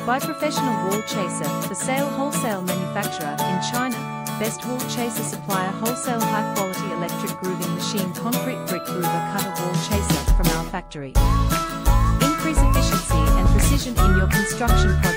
By professional Wall Chaser, for sale wholesale manufacturer in China. Best Wall Chaser Supplier Wholesale high quality electric grooving machine concrete brick groover cutter Wall Chaser from our factory. Increase efficiency and precision in your construction project.